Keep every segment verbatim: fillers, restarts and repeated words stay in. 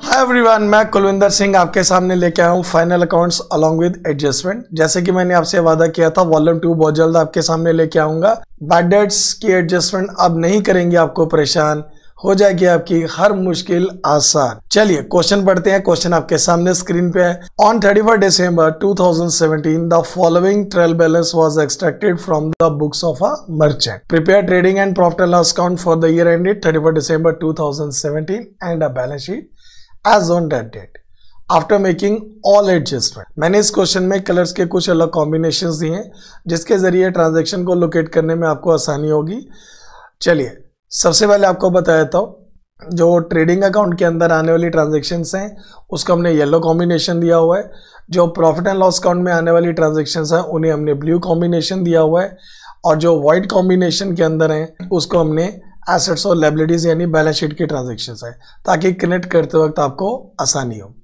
Hi everyone, मैं कुलविंदर सिंह आपके सामने लेके आया हूँ final accounts along with adjustment. जैसे कि मैंने आपसे वादा किया था, वॉल्यूम टू बहुत जल्द आपके सामने लेके आऊंगा। बैड डेट्स की एडजस्टमेंट अब नहीं करेंगे आपको परेशान, हो जाएगी आपकी हर मुश्किल आसान। चलिए क्वेश्चन पढ़ते हैं। क्वेश्चन आपके सामने स्क्रीन पे है। On thirty first December two thousand seventeen the following trial balance was extracted from the books of a merchant. Prepare trading and profit and loss account for the year ended thirty first December two thousand seventeen and a balance sheet as on that date after making all adjustment। मैंने इस question में colours के कुछ अलग combinations दिए हैं जिसके जरिए ट्रांजैक्शन को लोकेट करने में आपको आसानी होगी। चलिए सबसे पहले आपको बता देता हूँ, जो ट्रेडिंग अकाउंट के अंदर आने वाली ट्रांजैक्शंस हैं उसको हमने येलो कॉम्बिनेशन दिया हुआ है। जो प्रॉफिट एंड लॉस अकाउंट में आने वाली ट्रांजैक्शंस हैं उन्हें हमने ब्लू कॉम्बिनेशन दिया हुआ है, और जो व्हाइट कॉम्बिनेशन के अंदर हैं उसको हमने एसेट्स और लायबिलिटीज यानी बैलेंस शीट की ट्रांजैक्शंस है, ताकि कनेक्ट करते वक्त आपको आसानी हो।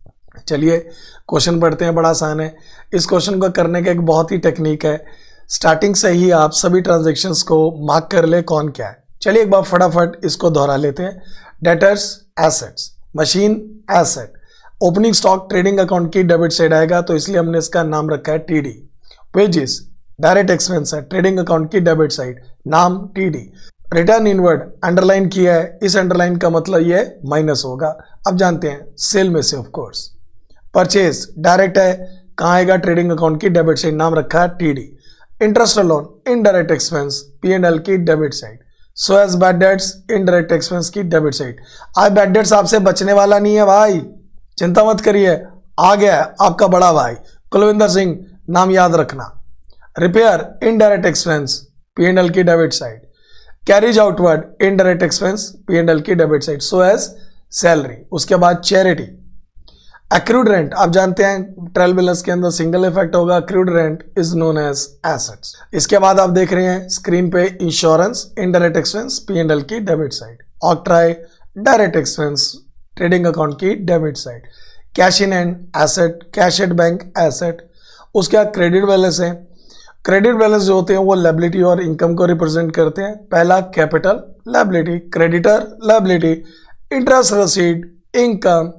चलिए क्वेश्चन पढ़ते हैं, बड़ा आसान है। इस क्वेश्चन को करने का एक बहुत ही टेक्निक है। स्टार्टिंग से ही आप सभी ट्रांजैक्शंस को मार्क कर ले कौन क्या है। चलिए एक बार फटाफट इसको दोहरा लेते हैं। Debtors assets, machine asset, opening stock trading account की डेबिट साइड आएगा तो इसलिए हमने इसका नाम रखा है T D. Wages direct expense है, ट्रेडिंग अकाउंट की डेबिट साइड, नाम T D. Return inward underline किया है, इस अंडरलाइन का मतलब ये माइनस होगा। अब जानते हैं सेल में से ऑफ कोर्स। परचेज डायरेक्ट है, कहाँ आएगा, ट्रेडिंग अकाउंट की डेबिट साइड, नाम रखा है T D. Interest loan indirect expense, P and L की debit side. So as bad debts indirect expense की डेबिट साइड। आज बैड डेट्स आपसे बचने वाला नहीं है भाई, चिंता मत करिए, आ गया है आपका बड़ा भाई कुलविंदर सिंह, नाम याद रखना। Repair indirect expense, P and L की debit side. Carriage outward indirect expense, P and L की debit side, so as salary. उसके बाद चैरिटी। एक्रूड रेंट आप जानते हैं ट्रायल बैलेंस के अंदर सिंगल इफेक्ट होगा, accrued rent is known as assets. इसके बाद आप देख रहे हैं स्क्रीन पे insurance indirect expense, P and L की debit side. Octroi direct expense, trading account की debit side. Cash in hand asset, cash at bank asset. उसके बाद क्रेडिट बैलेंस है। क्रेडिट बैलेंस जो होते हैं वो लायबिलिटी और इनकम को रिप्रेजेंट करते हैं। पहला capital liability, creditor liability, interest received income,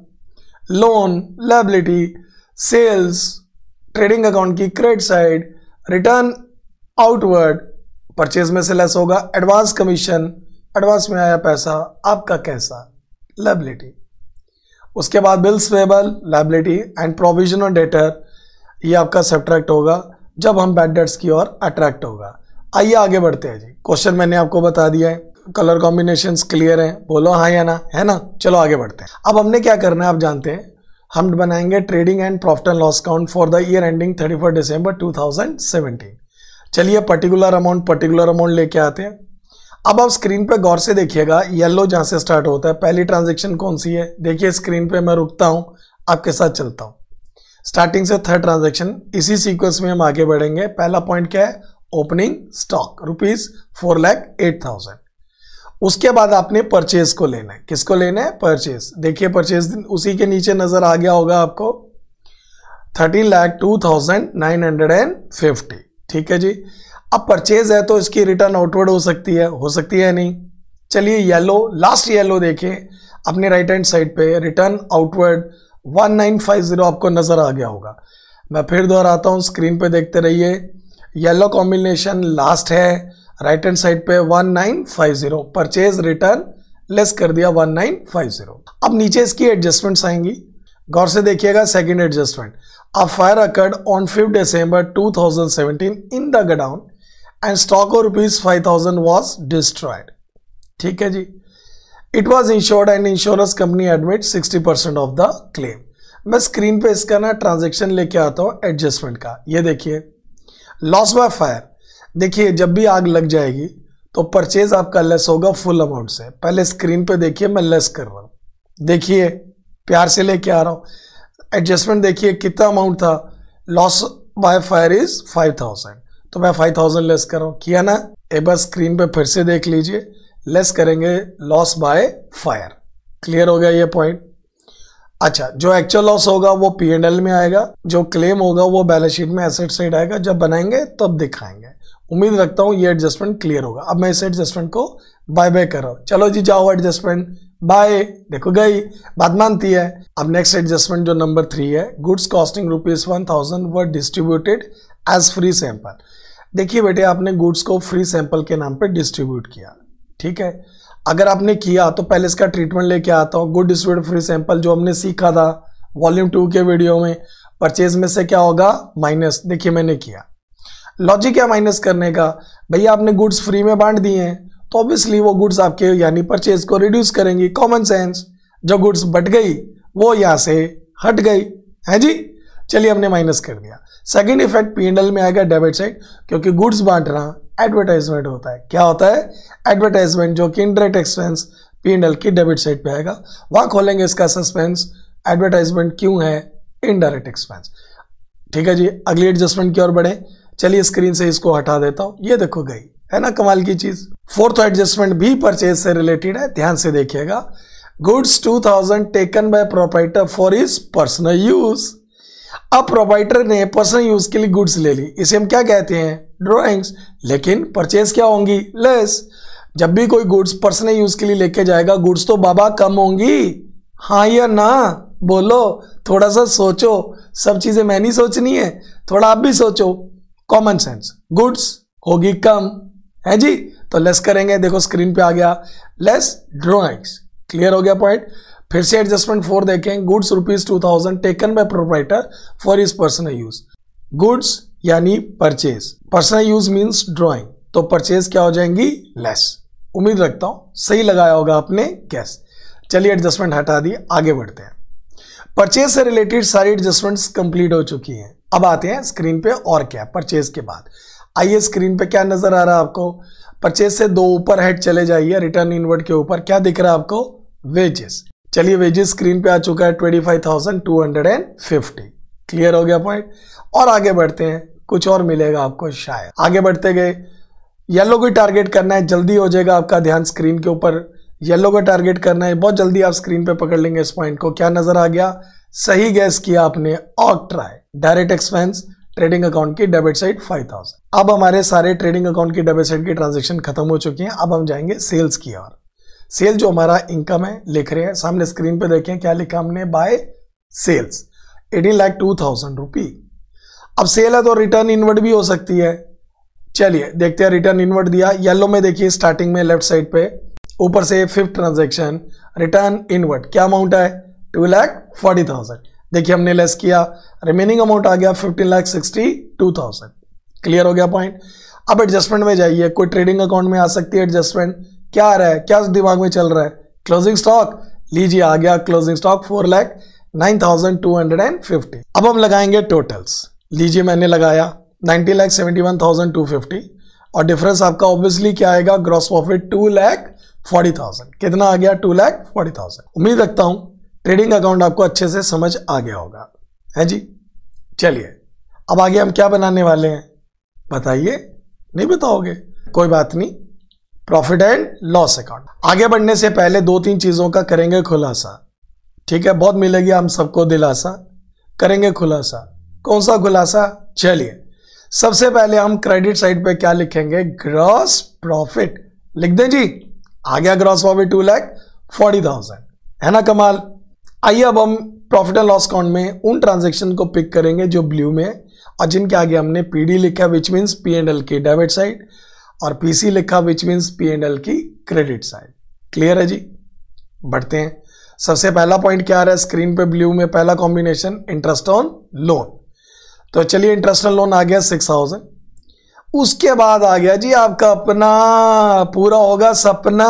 loan liability, sales trading account की credit side, return outward purchase में से लेस होगा, एडवांस कमीशन एडवांस में आया पैसा आपका कैसा लायबिलिटी। उसके बाद bills payable liability and provision on debtor, ये आपका सब्ट्रैक्ट होगा जब हम बैड डेट्स की ओर अट्रैक्ट होगा। आइए आगे बढ़ते हैं जी। क्वेश्चन मैंने आपको बता दिया है, कलर कॉम्बिनेशंस क्लियर हैं, बोलो हाँ या ना, है ना। चलो आगे बढ़ते हैं। अब हमने क्या करना है आप जानते हैं, हम बनाएंगे trading and profit and loss account for the year ending thirty first December two thousand seventeen. चलिए पर्टिकुलर अमाउंट पर्टिकुलर अमाउंट लेके आते हैं। अब आप स्क्रीन पे गौर से देखिएगा, येलो जहां से स्टार्ट होता है, पहली ट्रांजेक्शन कौन सी है। देखिए स्क्रीन पे मैं रुकता हूं, आपके साथ चलता हूं। स्टार्टिंग से थर्ड ट्रांजैक्शन, इसी सीक्वेंस में हम आगे बढ़ेंगे। पहला पॉइंट क्या है, opening stock rupees four lakh eight thousand. उसके बाद आपने परचेज को लेना है। किसको लेना है, परचेज। देखिए परचेज उसी के नीचे नजर आ गया होगा आपको, thirteen lakh two thousand nine hundred and fifty. ठीक है जी। अब परचेज है तो इसकी रिटर्न आउटवर्ड हो सकती है, हो सकती है नहीं। चलिए येलो, लास्ट येलो देखिए अपने राइट हैंड साइड पे, return outward one nine five zero आपको नजर आ गया होगा। मैं फिर दोहराता हूं, स्क्रीन पे देखते रहिए। येलो कॉम्बिनेशन लास्ट है, राइट हैंड साइड पे one nine five zero, purchase return less कर दिया वन नाइन फाइव जीरो। अब नीचे इसकी एडजस्टमेंट्स आएंगी, गौर से देखिएगा। Second adjustment, a fire occurred on fifth December two thousand seventeen in the godown and stock of rupees five thousand was destroyed. ठीक है जी। It was insured and insurance company admit sixty percent of the claim. मैं screen पे इसका ना transaction लेके आता हूँ एडजस्टमेंट का। ये देखिए लॉस बाय फायर, देखिए जब भी आग लग जाएगी तो परचेज आपका लेस होगा फुल अमाउंट से। पहले स्क्रीन पे देखिए मैं लेस कर रहा हूँ, देखिए प्यार से लेके आ रहा हूँ। एडजस्टमेंट देखिए कितना अमाउंट था, loss by fire is five thousand, तो मैं फाइव थाउजेंड लेस कर रहा हूँ। किया ना, एक बार स्क्रीन पे फिर से देख लीजिए, लेस करेंगे लॉस बाय फायर। क्लियर हो गया ये पॉइंट। अच्छा, जो एक्चुअल लॉस होगा वो पी एंड एल में आएगा, जो क्लेम होगा वो बैलेंस शीट में एसेट साइड आएगा। जब बनाएंगे तब दिखाएंगे। उम्मीद रखता हूं ये एडजस्टमेंट क्लियर होगा। अब मैं इस एडजस्टमेंट को बाय बाय कर रहा हूं। चलो जी जाओ एडजस्टमेंट बाय, देखो गई, बात मानती है। अब नेक्स्ट एडजस्टमेंट जो नंबर थ्री है, goods costing rupees one thousand were distributed as free sample. देखिए बेटे, आपने गुड्स को फ्री सैंपल के नाम पे डिस्ट्रीब्यूट किया, ठीक है। अगर आपने किया तो पहले इसका ट्रीटमेंट लेके आता हूँ। गुड डिस्ट्रीब्यूट फ्री सैंपल जो हमने सीखा था वॉल्यूम टू के वीडियो में, परचेज में से क्या होगा, माइनस। देखिए मैंने किया, लॉजिक क्या माइनस करने का, भैया आपने गुड्स फ्री में बांट दिए हैं तो ऑब्वियसली वो गुड्स आपके यानी परचेज को रिड्यूस करेंगी, कॉमन सेंस। जो गुड्स बट गई वो यहां से हट गई, है जी। चलिए हमने माइनस कर दिया। Second effect P and L में आएगा डेबिट साइड, क्योंकि गुड्स बांटना एडवर्टाइजमेंट होता है। क्या होता है, एडवर्टाइजमेंट, जो कि indirect expense P and L की डेबिट साइड पे आएगा। वहां खोलेंगे इसका सस्पेंस, एडवर्टाइजमेंट क्यों है, इनडायरेक्ट एक्सपेंस, ठीक है जी। अगली एडजस्टमेंट की ओर बढ़े। चलिए स्क्रीन से इसको हटा देता हूं, ये देखो गई, है ना कमाल की चीज। फोर्थ एडजस्टमेंट भी परचेज से रिलेटेड है, ध्यान से देखिएगा। Goods two thousand taken by proprietor for his personal use. अब प्रोप्राइटर ने पर्सनल यूज के लिए गुड्स ले ली, इसे हम क्या कहते हैं, ड्रॉइंग्स। लेकिन परचेज क्या होंगी, लेस। जब भी कोई गुड्स पर्सनल यूज के लिए लेके जाएगा, गुड्स तो बाबा कम होंगी, हाँ या ना बोलो, थोड़ा सा सोचो। सब चीजें मैं नहीं सोचनी है, थोड़ा आप भी सोचो, कॉमन सेंस। गुड्स होगी कम, है जी, तो लेस करेंगे। देखो स्क्रीन पे आ गया, लेस ड्रॉइंग्स। क्लियर हो गया पॉइंट। फिर से एडजस्टमेंट फोर देखें, goods rupees two thousand taken by proprietor for his personal use. Goods यानी purchase, personal use means drawing, तो परचेज क्या हो जाएंगी, लेस। उम्मीद रखता हूं सही लगाया होगा आपने गैस। चलिए एडजस्टमेंट हटा दी, आगे बढ़ते हैं। परचेज से रिलेटेड सारी एडजस्टमेंट्स कंप्लीट हो चुकी हैं। अब आते हैं स्क्रीन पे और क्या परचेज के बाद। आइए स्क्रीन पे क्या नजर आ रहा है आपको, परचेज से दो ऊपर हेड चले जाइए, रिटर्न इनवर्ड के ऊपर क्या दिख रहा है आपको, वेजेस। चलिए वेजेस स्क्रीन पे आ चुका है twenty five thousand two hundred fifty. Clear हो गया पॉइंट। और आगे बढ़ते हैं, कुछ और मिलेगा आपको शायद। आगे बढ़ते गए, येलो को टारगेट करना है, जल्दी हो जाएगा आपका ध्यान स्क्रीन के ऊपर। येलो को टारगेट करना है, बहुत जल्दी आप स्क्रीन पे पकड़ लेंगे इस पॉइंट को। क्या नजर आ गया, सही गैस किया आपने, octroi, direct expense trading account की डेबिट साइड फाइव थाउजेंड। अब हमारे सारे ट्रेडिंग अकाउंट की डेबिट साइड की ट्रांजेक्शन खत्म हो चुकी हैं। अब हम जाएंगे सेल्स की ओर। सेल जो हमारा इनकम है लिख रहे हैं, सामने स्क्रीन पे देखें क्या लिखा हमने, by sales eighteen lakh two thousand rupee. अब सेल है तो रिटर्न इनवर्ड भी हो सकती है। चलिए देखते हैं, रिटर्न इनवर्ड दिया, येलो में देखिए स्टार्टिंग में लेफ्ट साइड पे ऊपर से फिफ्थ ट्रांजेक्शन रिटर्न इनवर्ड, क्या अमाउंट है, टू लाख फोर्टी थाउजेंड। देखिए हमने लेस किया, रिमेनिंग अमाउंट आ गया fifteen lakh sixty two thousand. Clear हो गया पॉइंट। अब एडजस्टमेंट में जाइए, कोई ट्रेडिंग अकाउंट में आ सकती है एडजस्टमेंट। क्या आ रहा है, क्या दिमाग में चल रहा है, क्लोजिंग स्टॉक, लीजिए आ गया closing stock four lakh nine thousand two hundred and fifty. अब हम लगाएंगे टोटल्स, लीजिए मैंने लगाया ninety lakh seventy one thousand two fifty और डिफरेंस आपका ऑब्वियसली क्या आएगा, gross profit two lakh forty thousand. कितना आ गया, टू लाख फोर्टी थाउजेंड। उम्मीद रखता हूं ट्रेडिंग अकाउंट आपको अच्छे से समझ आ गया होगा, है जी। चलिए अब आगे हम क्या बनाने वाले हैं बताइए, नहीं बताओगे, कोई बात नहीं। Profit and loss account. आगे बढ़ने से पहले दो तीन चीजों का करेंगे खुलासा, ठीक है, बहुत मिलेगी हम सबको दिलासा, करेंगे खुलासा। कौन सा खुलासा, चलिए सबसे पहले हम क्रेडिट साइड पे क्या लिखेंगे, ग्रॉस प्रॉफिट लिख दें जी। आ गया gross profit two lakh forty thousand, है ना कमाल। आइए अब हम प्रॉफिट एंड लॉस अकाउंट में उन ट्रांजेक्शन को पिक करेंगे जो ब्लू में और जिनके आगे हमने पीडी लिखा which means P and L की डेबिट साइड और पीसी लिखा which means P and L की क्रेडिट साइड। क्लियर है जी, बढ़ते हैं। सबसे पहला पॉइंट क्या आ रहा है स्क्रीन पे ब्लू में, पहला कॉम्बिनेशन इंटरेस्ट ऑन लोन। तो चलिए इंटरेस्ट ऑन लोन आ गया सिक्स थाउजेंड। उसके बाद आ गया जी आपका अपना, पूरा होगा सपना,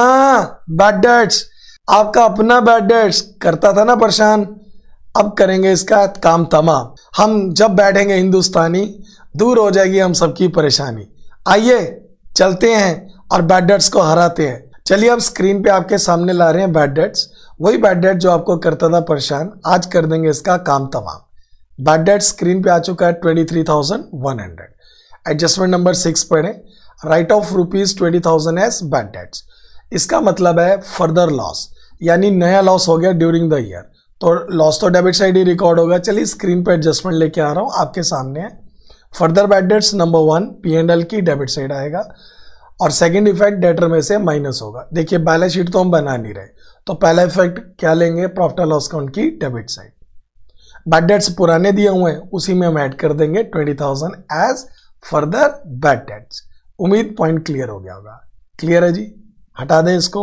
बैड डेट्स। आपका अपना बैड डेट्स करता था ना परेशान, अब करेंगे इसका काम तमाम। हम जब बैठेंगे हिंदुस्तानी, दूर हो जाएगी हम सबकी परेशानी। आइए चलते हैं और बैड डेट्स को हराते हैं। चलिए अब स्क्रीन पे आपके सामने ला रहे हैं बैड डेट्स, वही बैड डेट जो आपको करता था परेशान, आज कर देंगे इसका काम तमाम। बैड डेट स्क्रीन पे आ चुका है twenty three thousand one hundred. Adjustment number six पढ़े, write off rupees twenty thousand as bad debts. इसका मतलब है फर्दर लॉस, यानी नया लॉस हो गया ड्यूरिंग द ईयर, तो लॉस तो डेबिट साइड ही रिकॉर्ड होगा। चलिए स्क्रीन पे एडजस्टमेंट लेके आ रहा हूं, आपके सामने है। Further bad debts number one P and L की डेबिट साइड आएगा और सेकंड इफेक्ट डेटर में से माइनस होगा। देखिए बैलेंस शीट तो हम बना नहीं रहे, तो पहला इफेक्ट क्या लेंगे, प्रॉफिट एंड लॉस अकाउंट की डेबिट साइड। बैड डेट्स पुराने दिए हुए हैं, उसी में हम ऐड कर देंगे twenty thousand as further bad debts. उम्मीद पॉइंट क्लियर हो गया होगा। क्लियर है जी, हटा दें इसको।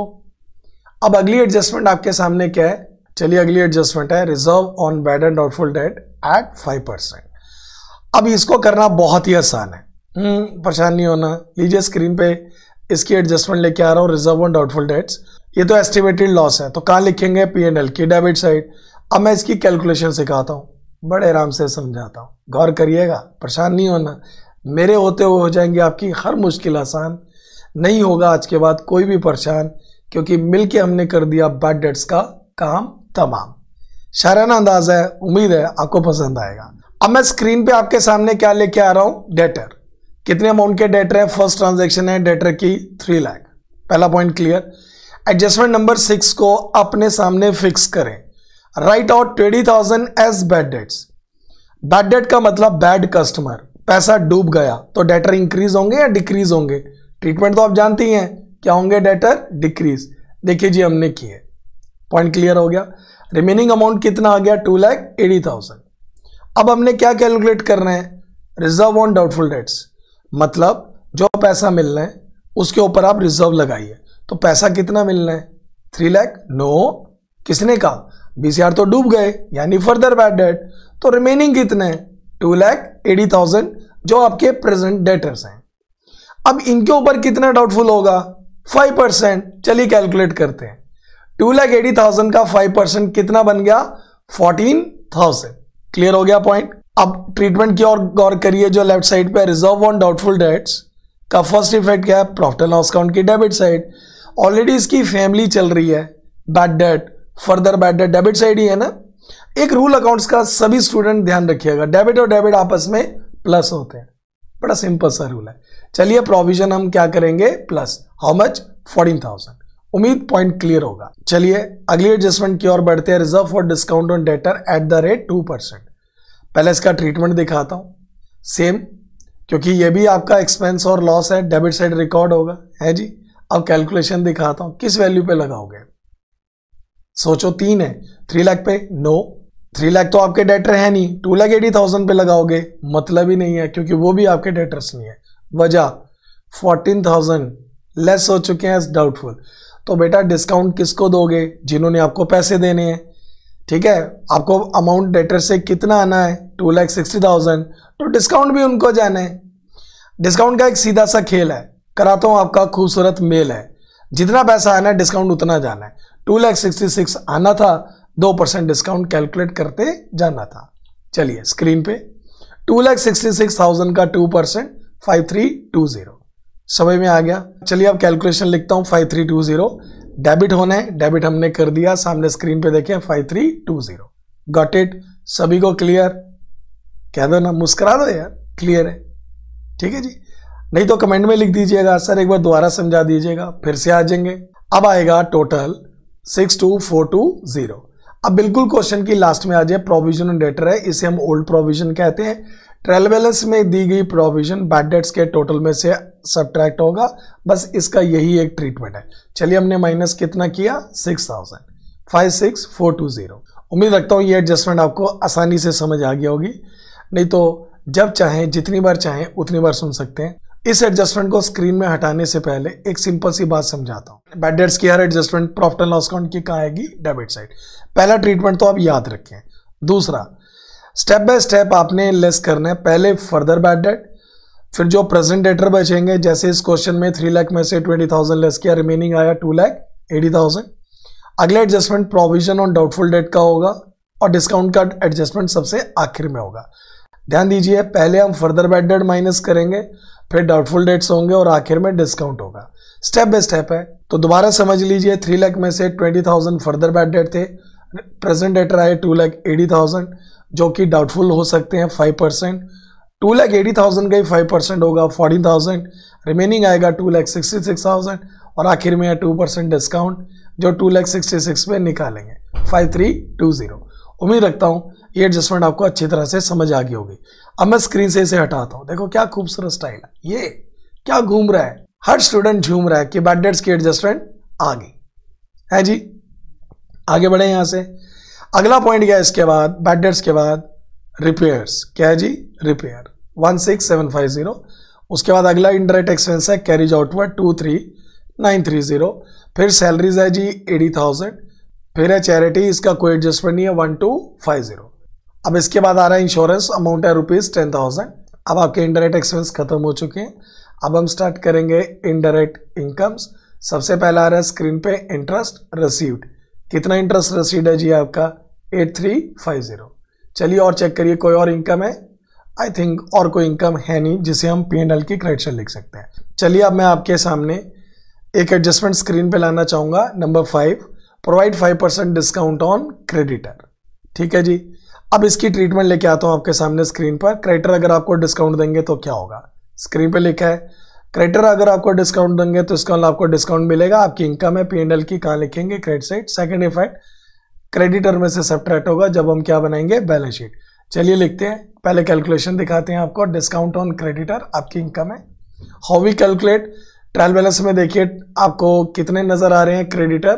अब अगली एडजस्टमेंट आपके सामने क्या है, चलिए अगली एडजस्टमेंट है reserve on bad and doubtful debt at five percent. अब इसको करना बहुत ही आसान है, हम्म परेशान नहीं होना। लीजिए स्क्रीन पे इसकी एडजस्टमेंट लेके आ रहा हूँ, रिजर्व ऑन डाउटफुल डेट्स। ये तो एस्टिमेटेड लॉस है, तो कहाँ लिखेंगे, पी एंड एल की डेबिट साइड। अब मैं इसकी कैलकुलेशन सिखाता हूँ, बड़े आराम से समझाता हूँ, गौर करिएगा, परेशान नहीं होना। मेरे होते हुए हो जाएंगी आपकी हर मुश्किल आसान। नहीं होगा आज के बाद कोई भी परेशान, क्योंकि मिलके हमने कर दिया बैड डेट्स का काम तमाम। शाराना अंदाज है, उम्मीद है आपको पसंद आएगा। अब मैं स्क्रीन पे आपके सामने क्या लेके आ रहा हूं, डेटर। कितने अमाउंट के डेटर है, फर्स्ट ट्रांजैक्शन है डेटर की थ्री लाख। पहला point clear. Adjustment number six को अपने सामने फिक्स करें। Write out twenty thousand as bad debts. Bad debt का मतलब बैड कस्टमर, पैसा डूब गया, तो डेटर इंक्रीज होंगे या डिक्रीज होंगे। ट्रीटमेंट तो आप जानती हैं, क्या होंगे, डेटर डिक्रीज। देखिए जी हमने किए, पॉइंट क्लियर हो गया। रिमेनिंग अमाउंट कितना आ गया, टू लैख एटी थाउजेंड। अब हमने क्या कैलकुलेट करना है, रिजर्व ऑन डाउटफुल डेट्स, मतलब जो पैसा मिलना है उसके ऊपर आप रिजर्व लगाइए। तो पैसा कितना मिलना है, थ्री लैख। नो, किसने कहा, बीस हजार तो डूब गए, यानी फर्दर बैड डेट। तो रिमेनिंग कितने हैं, टू लैख एटी थाउजेंड, जो आपके प्रेजेंट डेटर्स हैं। अब इनके ऊपर कितना डाउटफुल होगा, फाइव परसेंट। चलिए कैलकुलेट करते हैं। टू लैख एटी थाउजेंड का फाइव परसेंट कितना बन गया, फोर्टीन थाउजेंड। क्लियर हो गया पॉइंट। अब ट्रीटमेंट की ओर गौर करिए, जो लेफ्ट साइड पे रिजर्व ऑन डाउटफुल डेट्स का फर्स्ट इफेक्ट क्या है, प्रॉफिट एंड लॉस अकाउंट की डेबिट साइड। ऑलरेडी इसकी फैमिली चल रही है, bad debt further bad debt debit side ही है ना। एक रूल अकाउंट्स का सभी स्टूडेंट ध्यान रखिएगा, डेबिट और डेबिट आपस में प्लस होते हैं, बड़ा सिंपल सा रूल है। चलिए प्रोविजन हम क्या करेंगे, plus how much, fourteen thousand. उम्मीद पॉइंट क्लियर होगा। चलिए अगली एडजस्टमेंट की ओर बढ़ते हैं, reserve for discount on debtor at the rate two percent. पहले इसका ट्रीटमेंट दिखाता हूं, सेम, क्योंकि ये भी आपका एक्सपेंस और लॉस है, डेबिट साइड रिकॉर्ड होगा, है जी। अब कैलकुलेशन दिखाता हूं, किस वैल्यू पे लगाओगे, सोचो। तीन है, थ्री लाख पे, नो, थ्री लाख तो आपके डेटर है नहीं, टू लाख एटी थाउजेंड पे लगाओगे, मतलब ही नहीं है, क्योंकि वो भी आपके डेटर्स नहीं है। वजह फोर्टीन थाउजेंड लेस हो चुके हैं एज डाउटफुल। तो बेटा डिस्काउंट किसको दोगे, जिन्होंने आपको पैसे देने हैं, ठीक है। आपको अमाउंट डेटर से कितना आना है, टू लाख सिक्सटी थाउजेंड, तो डिस्काउंट भी उनको जाना है। डिस्काउंट का एक सीधा सा खेल है, कराता हूं आपका खूबसूरत मेल है। जितना पैसा आना है डिस्काउंट उतना जाना है। टू लाख सिक्सटी सिक्स आना था, दो परसेंट डिस्काउंट कैलकुलेट करते जाना था। चलिए स्क्रीन पे two lakh sixty six thousand का two percent five three two zero, समझ में आ गया। चलिए अब कैलकुलेशन लिखता हूं, five three two zero debit होना है, डेबिट हमने कर दिया, सामने स्क्रीन पे देखें five three two zero. Got it, सभी को क्लियर, कह दो ना, मुस्कुरा दो यार, क्लियर है, ठीक है जी। नहीं तो कमेंट में लिख दीजिएगा, सर एक बार दोबारा समझा दीजिएगा, फिर से आ जाएंगे। अब आएगा total six two four two zero. अब बिल्कुल क्वेश्चन की लास्ट में आ जाए, प्रोविजन ऑन डेटर है, इसे हम ओल्ड प्रोविजन कहते हैं। ट्रायल बैलेंस में दी गई प्रोविजन बैड डेट्स के टोटल में से सब्ट्रैक्ट होगा, बस इसका यही एक ट्रीटमेंट है। चलिए हमने माइनस कितना किया, six thousand, five six four two zero. उम्मीद रखता हूँ ये एडजस्टमेंट आपको आसानी से समझ आ गई होगी, नहीं तो जब चाहें जितनी बार चाहें उतनी बार सुन सकते हैं। इस एडजस्टमेंट को स्क्रीन में हटाने से पहले एक सिंपल सी बात समझाता हूं। बैड डेट्स की हर adjustment profit and loss account की कहाँ आएगी, डेबिट साइड। पहला ट्रीटमेंट तो आप याद रखें। दूसरा, स्टेप बाय स्टेप आपने लेस करना है। पहले फर्दर बैड डेट, फिर जो प्रेजेंट डेटर बचेंगे, जैसे इस क्वेश्चन में थ्री लाख में से ट्वेंटी थाउजेंड लेस किया, रिमेनिंग आया टू लाख एटी थाउजेंड। अगला adjustment provision on doubtful debt का होगा और डिस्काउंट का एडजस्टमेंट सबसे आखिर में होगा। ध्यान दीजिए, पहले हम फर्दर बैड डेट माइनस करेंगे, फिर डाउटफुल डेट्स होंगे और आखिर में डिस्काउंट होगा। स्टेप बाय स्टेप है, तो दोबारा समझ लीजिए। थ्री लाख में से twenty thousand further bad debt थे, प्रेजेंट डेटर आए टू लाख एटी थाउजेंड, जो कि डाउटफुल हो सकते हैं five percent. Two lakh eighty thousand का ही फाइव परसेंट होगा, फोर्टीन थाउजेंड। रिमेनिंग आएगा two lakh sixty six thousand और आखिर में है टू परसेंट डिस्काउंट, जो टू लाख सिक्सटी सिक्स पे निकालेंगे, फाइव थ्री टू जीरो। उम्मीद रखता हूँ ये एडजस्टमेंट आपको अच्छी तरह से समझ आ गई होगी। अब मैं स्क्रीन से इसे हटाता हूँ, देखो क्या खूबसूरत स्टाइल है, ये क्या घूम रहा है, हर स्टूडेंट झूम रहा है कि बैड डेट्स की एडजस्टमेंट आ गई है जी। आगे बढ़े यहां से। अगला पॉइंट क्या है इसके बाद, बैड डेट्स के बाद रिपेयर्स। क्या है जी, repair one six seven five zero. उसके बाद अगला इंडायरेक्ट एक्सपेंस है carriage outward two three nine three zero. फिर सैलरीज है जी एटी थाउजेंड। फिर है चैरिटी, इसका कोई एडजस्टमेंट नहीं है वन टू फाइव जीरो। अब इसके बाद आ रहा है इंश्योरेंस, अमाउंट है रुपीज टेन थाउजेंड। अब आपके इंडायरेक्ट एक्सपेंस खत्म हो चुके हैं। अब हम स्टार्ट करेंगे इनडायरेक्ट इनकम्स। सबसे पहला आ रहा है स्क्रीन पे इंटरेस्ट रिसीव्ड। कितना इंटरेस्ट रिसीव्ड है जी आपका, एट थ्री फाइव जीरो। चलिए और चेक करिए कोई और इनकम है। आई थिंक और कोई इनकम है नहीं जिसे हम पी एंड एल की क्रेडिट साइड लिख सकते हैं। चलिए अब मैं आपके सामने एक एडजस्टमेंट स्क्रीन पे लाना चाहूंगा, number five, provide five percent discount on creditor. ठीक है जी। अब इसकी ट्रीटमेंट लेके आता हूं आपके सामने स्क्रीन पर। क्रेडिटर अगर आपको डिस्काउंट देंगे तो क्या होगा, स्क्रीन पे लिखा है क्रेडिटर अगर आपको डिस्काउंट देंगे तो इसका आपको डिस्काउंट मिलेगा। आपकी इनकम है पी एंड एल की, कहां लिखेंगे, credit side. Second effect creditor में से सब्ट्रैक्ट होगा जब हम क्या बनाएंगे, बैलेंस शीट। चलिए लिखते हैं, पहले कैलकुलेशन दिखाते हैं आपको। डिस्काउंट ऑन क्रेडिटर आपकी इनकम है। How we calculate, trial balance में देखिए आपको कितने नजर आ रहे हैं क्रेडिटर,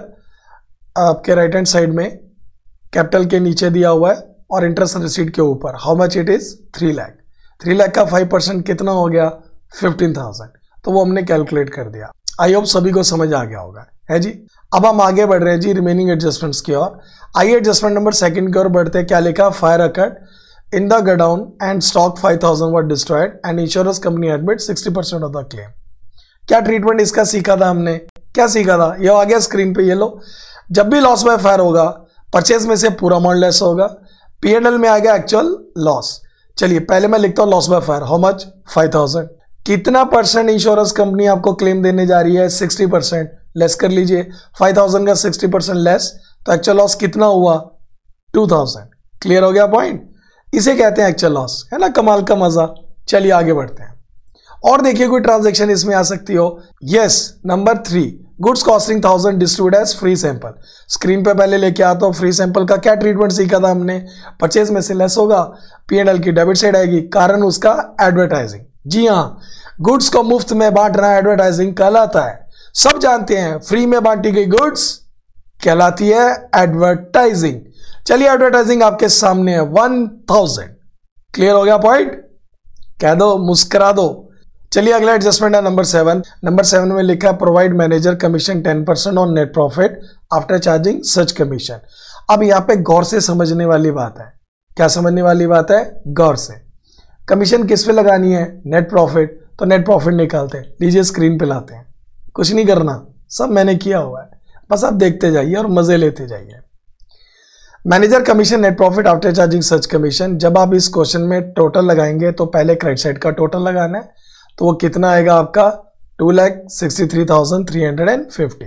आपके राइट हैंड साइड में कैपिटल के नीचे दिया हुआ है और इंटरेस्ट रिसीट के ऊपर। How much it is, three lakh. Three lakh का फाइव परसेंट कितना हो गया, फिफ्टीन थाउजेंड। तो वो हमने कैलकुलेट कर दिया। आई होप सभी को समझ आ गया होगा, है जी। अब हम आगे बढ़ रहे हैं जी रिमेनिंग एडजस्टमेंट्स की ओर। आइए एडजस्टमेंट नंबर सेकंड की ओर बढ़ते हैं। क्या लिखा, fire occurred in the godown and stock five thousand were destroyed and insurance company admit sixty percent of the claim. क्या ट्रीटमेंट इसका सीखा था हमने, क्या सीखा था, ये आ गया स्क्रीन पे, ये लो। जब भी लॉस बाय फायर होगा, परचेज में से पूरा अमाउंट लेस होगा, पी एंड एल में आ गया एक्चुअल लॉस। चलिए पहले मैं लिखता हूं loss by fire, how much, five thousand. कितना परसेंट इंश्योरेंस कंपनी आपको क्लेम देने जा रही है, सिक्सटी परसेंट। लेस कर लीजिए, फाइव थाउजेंड का सिक्सटी परसेंट लेस, तो एक्चुअल लॉस कितना हुआ, टू थाउजेंड। क्लियर हो गया पॉइंट, इसे कहते हैं एक्चुअल लॉस, है ना, कमाल का मजा। चलिए आगे बढ़ते हैं और देखिए कोई ट्रांजैक्शन इसमें आ सकती हो। Yes, number three, goods costing thousand distribute as free sample. Screen पे पहले लेके आता हूं, फ्री सैंपल का क्या ट्रीटमेंट सीखा था हमने, परचेज में से लेस होगा, पी एंड एल की डेबिट साइड आएगी, कारण उसका एडवर्टाइजिंग। जी हाँ, गुड्स को मुफ्त में बांटना एडवर्टाइजिंग कहलाता है। सब जानते हैं फ्री में बांटी गई गुड्स कहलाती है एडवर्टाइजिंग। चलिए एडवर्टाइजिंग आपके सामने है, वन थाउजेंड। क्लियर हो गया पॉइंट, कह दो, मुस्कुरा दो। चलिए अगला एडजस्टमेंट है नंबर सेवन। नंबर सेवन में लिखा है provide manager commission ten percent on net profit after charging such commission. अब यहां पे गौर से समझने वाली बात है। क्या समझने वाली बात है, गौर से। कमीशन किस पे लगानी है, नेट प्रॉफिट, तो नेट प्रॉफिट निकालते हैं। लीजिए स्क्रीन पे लाते हैं, कुछ नहीं करना, सब मैंने किया हुआ है, बस आप देखते जाइए और मजे लेते जाइए। Manager commission net profit after charging such commission. जब आप इस क्वेश्चन में टोटल लगाएंगे तो पहले क्रेडिट साइड का टोटल लगाना है, तो वो कितना आएगा आपका, two lakh sixty three thousand three hundred and fifty.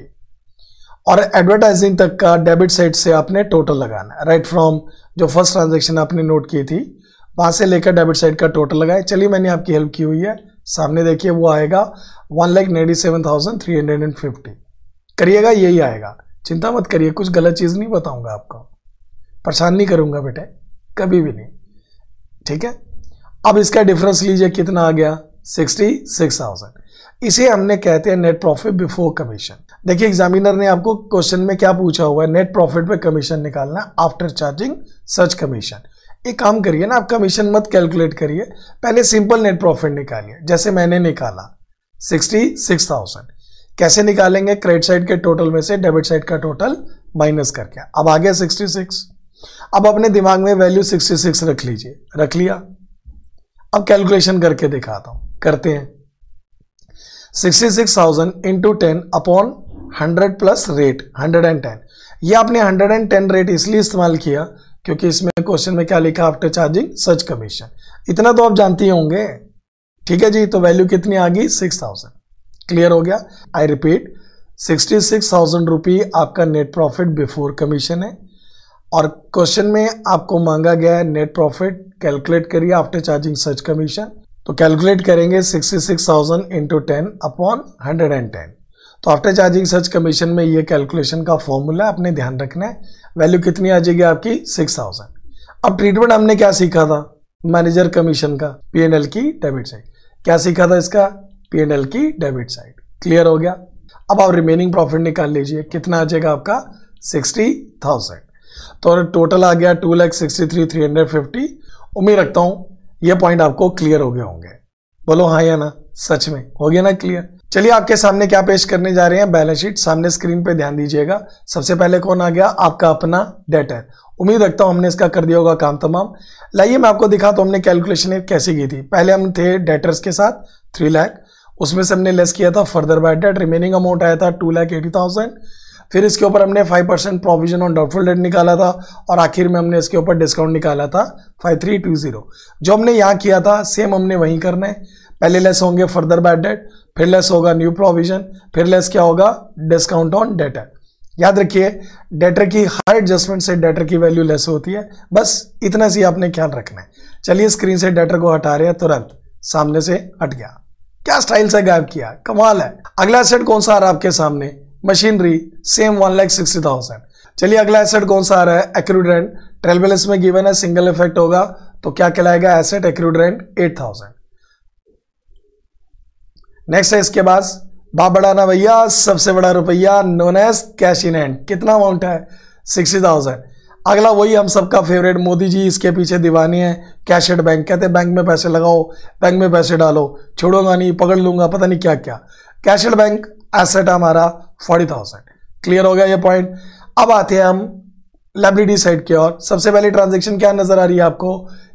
और एडवर्टाइजिंग तक का डेबिट साइड से आपने टोटल लगाना है, राइट फ्रॉम जो फर्स्ट ट्रांजैक्शन आपने नोट की थी वहां से लेकर डेबिट साइड का टोटल लगाए। चलिए मैंने आपकी हेल्प की हुई है, सामने देखिए वो आएगा one lakh ninety seven thousand three hundred and fifty. करिएगा यही आएगा, चिंता मत करिए, कुछ गलत चीज नहीं बताऊंगा आपको, परेशान नहीं करूंगा बेटे, कभी भी नहीं, ठीक है। अब इसका डिफरेंस लीजिए कितना आ गया, सिक्सटी सिक्स थाउजेंड। इसे हमने कहते हैं नेट प्रॉफिट बिफोर कमीशन। देखिए एग्जामिनर ने आपको क्वेश्चन में क्या पूछा हुआ है, नेट प्रॉफिट पे कमीशन निकालना आफ्टर चार्जिंग सच कमीशन। एक काम करिए ना, आप कमीशन मत कैलकुलेट करिए, पहले सिंपल नेट प्रॉफिट निकालिए, जैसे मैंने निकाला सिक्सटी सिक्स थाउजेंड। कैसे निकालेंगे, क्रेडिट साइड के टोटल में से डेबिट साइड का टोटल माइनस करके। अब आ गया सिक्सटी सिक्स। अब अपने दिमाग में वैल्यू सिक्सटी सिक्स रख लीजिए, रख लिया। अब कैलकुलेशन करके दिखाता हूं, करते हैं। Sixty six thousand into ten upon hundred plus rate hundred and ten. ये आपने हंड्रेड एंड टेन रेट इसलिए इस्तेमाल किया क्योंकि इसमें क्वेश्चन में क्या लिखा, आफ्टर चार्जिंग सच कमीशन। इतना तो आप जानते ही होंगे, ठीक है जी। तो वैल्यू कितनी आ गई, सिक्स थाउजेंड। क्लियर हो गया। I repeat, sixty six thousand rupee आपका नेट प्रॉफिट बिफोर कमीशन है और क्वेश्चन में आपको मांगा गया है नेट प्रॉफिट कैलकुलेट करिए आफ्टर चार्जिंग सच कमीशन। तो कैलकुलेट करेंगे sixty six thousand into ten upon hundred and ten. तो आफ्टर चार्जिंग सच कमीशन में ये कैलकुलेशन का फॉर्मूला अपने ध्यान रखना है। वैल्यू कितनी आ जाएगी आपकी, सिक्स थाउजेंड। अब ट्रीटमेंट हमने क्या सीखा था, मैनेजर कमीशन का, पी एंड एल की डेबिट साइड। क्या सीखा था इसका, पी एंड एल की डेबिट साइड। क्लियर हो गया। अब आप रिमेनिंग प्रॉफिट निकाल लीजिए, कितना आ जाएगा आपका सिक्सटी थाउजेंड। तो टोटल आ गया two lakh sixty three three hundred fifty. उम्मीद रखता हूं ये पॉइंट आपको क्लियर हो गए होंगे। बोलो हाँ या ना, सच में हो गया ना क्लियर। चलिए आपके सामने क्या पेश करने जा रहे हैं, बैलेंस शीट। सामने स्क्रीन पे ध्यान दीजिएगा। सबसे पहले कौन आ गया, आपका अपना डेटर। उम्मीद रखता हूं हमने इसका कर दिया होगा काम तमाम। लाइए मैं आपको दिखा तो हमने कैलकुलेशन कैसे की थी। पहले हम थे डेटर्स के साथ थ्री लाख, उसमें से हमने लेस किया था further bad debt, remaining amount आया था टू लाख एटी थाउजेंड। फिर इसके ऊपर हमने five percent provision on doubtful debt निकाला था और आखिर में हमने इसके ऊपर डिस्काउंट निकाला था फाइव थ्री टू जीरो। जो हमने यहाँ किया था सेम हमने वहीं करना है। पहले लेस होंगे फर्दर बैड डेट, फिर लेस होगा न्यू प्रोविजन, फिर लेस क्या होगा, डिस्काउंट ऑन डेटर। याद रखिए डेटर की हर एडजस्टमेंट से डेटर की वैल्यू लेस होती है, बस इतना सी आपने ख्याल रखना है। चलिए स्क्रीन से डेटर को हटा रहे हैं, तुरंत सामने से हट गया। क्या स्टाइल से गायब किया, कमाल है। अगला एसेट कौन सा आ रहा है आपके सामने, machinery, same one lakh sixty thousand. चलिए अगला एसेट कौन सा आ रहा है, एक्रूड रेंट। ट्रेल बैलेंस में गिवन है, सिंगल इफेक्ट होगा तो क्या कहलाएगा, asset accrued rent eight thousand. Next है इसके बाद बाप बढ़ाना भैया, सबसे बड़ा रुपया known as cash in hand. कितना अमाउंट है, सिक्सटी थाउजेंड। अगला वही हम सबका फेवरेट, मोदी जी इसके पीछे दीवानी है, कैश एट बैंक। कहते हैं बैंक में पैसे लगाओ, बैंक में पैसे डालो, छोड़ूंगा नहीं, पकड़ लूंगा, पता नहीं क्या क्या। कैश एट बैंक एसेट हमारा फोर्टी थाउजेंड। क्लियर हो गया ये पॉइंट। अब आते हैं हम लायबिलिटी साइड की ओर। सबसे पहली ट्रांजेक्शन क्या नजर आ रही है आपको,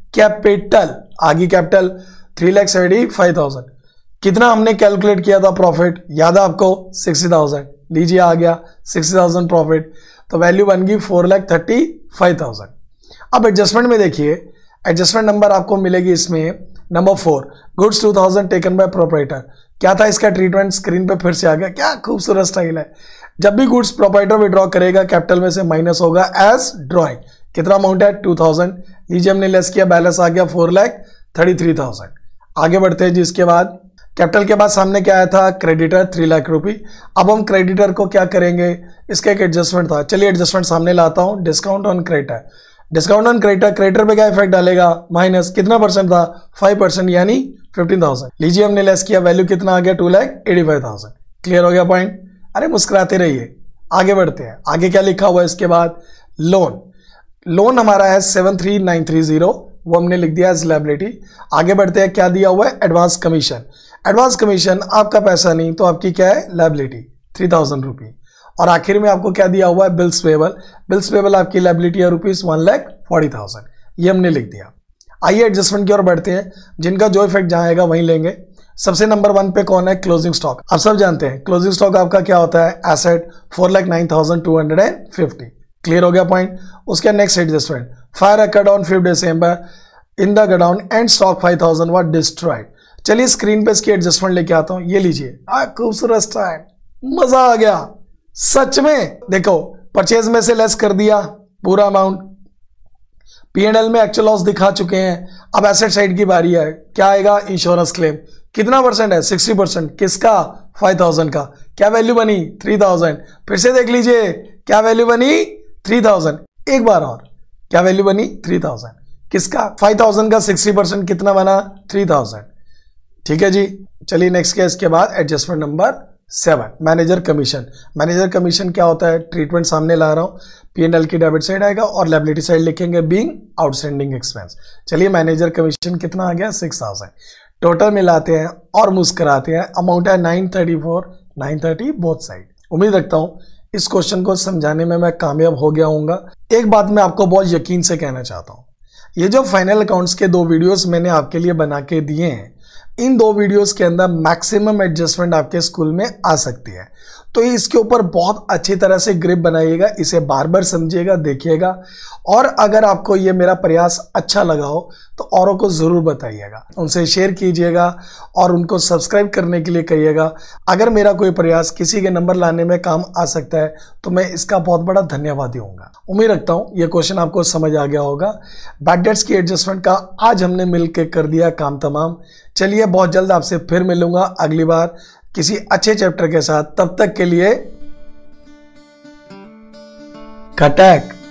कैपिटल। आगे capital three lakh seventy five thousand. कितना हमने कैलकुलेट किया था प्रॉफिट, याद है आपको, सिक्सटी थाउजेंड। लीजिए आ गया सिक्सटी थाउजेंड प्रॉफिट, तो वैल्यू बन गई four lakh thirty five thousand. अब एडजस्टमेंट में देखिए, एडजस्टमेंट नंबर आपको मिलेगी इसमें number four, goods two thousand taken by proprietor. क्या था इसका ट्रीटमेंट, स्क्रीन पे फिर से आ गया। क्या खूबसूरत स्टाइल है। जब भी गुड्स प्रोपराइटर विड्रॉ करेगा कैपिटल में से माइनस होगा एज ड्रॉइंग। कितना अमाउंट है, टू थाउजेंड। लीजिए हमने लेस किया, बैलेंस आ गया four lakh thirty three thousand. आगे बढ़ते हैं जिसके बाद कैपिटल के बाद सामने क्या आया था, क्रेडिटर थ्री लाख रुपी। अब हम क्रेडिटर को क्या करेंगे, इसका एक एडजस्टमेंट था। चलिए एडजस्टमेंट सामने लाता हूं, discount on creditor. Discount on creditor, creditor पे क्या इफेक्ट डालेगा, माइनस। कितना परसेंट था, फाइव परसेंट यानी फिफ्टीन थाउजेंड। लीजिए हमने लेस किया, वैल्यू कितना आ गया, two lakh eighty five thousand. Clear हो गया पॉइंट। अरे मुस्कुराते रहिए, आगे बढ़ते हैं। आगे क्या लिखा हुआ है इसके बाद, लोन। लोन हमारा है seven three nine three zero, वो हमने लिख दिया एज लायबिलिटी। आगे बढ़ते हैं, क्या दिया हुआ है, एडवांस कमीशन। एडवांस कमीशन आपका पैसा नहीं तो आपकी क्या है, लायबिलिटी थ्री थाउजेंड रुपी। और आखिर में आपको क्या दिया हुआ है, बिल्स पेबल। बिल्स पेबल आपकी लायबिलिटी है rupees one lakh forty thousand, ये हमने लिख दिया। आइए एडजस्टमेंट की ओर बढ़ते हैं, जिनका जो इफेक्ट जहां आएगा वहीं लेंगे। सबसे नंबर वन पे कौन है, क्लोजिंग स्टॉक। आप सब जानते हैं क्लोजिंग स्टॉक आपका क्या होता है, asset four lakh nine thousand two hundred and fifty. Clear हो गया पॉइंट। उसके next adjustment, fire occurred on fifth December in the godown and stock five thousand was destroyed. चलिए स्क्रीन पे इसकी एडजस्टमेंट लेके आता हूं, ये लीजिए। आ खूबसूरत स्टाइल, मजा आ गया सच में। देखो परचेज में से लेस कर दिया पूरा अमाउंट, पी एंड एल में एक्चुअल लॉस दिखा चुके हैं। अब एसेट साइड की बारी है, क्या आएगा, इंश्योरेंस क्लेम। कितना परसेंट है, सिक्सटी परसेंट। किसका, फाइव थाउजेंड का। क्या वैल्यू बनी, थ्री थाउजेंड। फिर से देख लीजिए, क्या वैल्यू बनी, थ्री थाउजेंड। एक बार और, क्या वैल्यू बनी, थ्री थाउजेंड। किसका, फाइव थाउजेंड का सिक्सटी परसेंट कितना बना, थ्री थाउजेंड। ठीक है जी। चलिए नेक्स्ट केस के बाद adjustment number seven, manager commission. Manager commission क्या होता है, ट्रीटमेंट सामने ला रहा हूं। पी एंड एल की डेबिट साइड आएगा और लायबिलिटी साइड लिखेंगे बीइंग आउटस्टैंडिंग एक्सपेंस। चलिए मैनेजर कमीशन कितना आ गया, सिक्स थाउजेंड। टोटल मिलाते हैं और मुस्कुराते हैं, अमाउंट है nine thirty four nine thirty both side. उम्मीद रखता हूं इस क्वेश्चन को समझाने में मैं कामयाब हो गया हूँगा। एक बात मैं आपको बहुत यकीन से कहना चाहता हूँ, ये जो फाइनल अकाउंट्स के दो वीडियोस मैंने आपके लिए बना के दिए हैं, इन दो वीडियोस के अंदर मैक्सिमम एडजस्टमेंट आपके स्कूल में आ सकती है। तो इसके ऊपर बहुत अच्छी तरह से ग्रिप बनाइएगा, इसे बार बार समझिएगा, देखिएगा। और अगर आपको ये मेरा प्रयास अच्छा लगा हो तो औरों को ज़रूर बताइएगा, उनसे शेयर कीजिएगा और उनको सब्सक्राइब करने के लिए कहिएगा। अगर मेरा कोई प्रयास किसी के नंबर लाने में काम आ सकता है तो मैं इसका बहुत बड़ा धन्यवादी होऊंगा। उम्मीद रखता हूँ ये क्वेश्चन आपको समझ आ गया होगा। बैड डेट्स की एडजस्टमेंट का आज हमने मिलकर कर दिया काम तमाम। चलिए बहुत जल्द आपसे फिर मिलूंगा अगली बार किसी अच्छे चैप्टर के साथ। तब तक के लिए कटैक।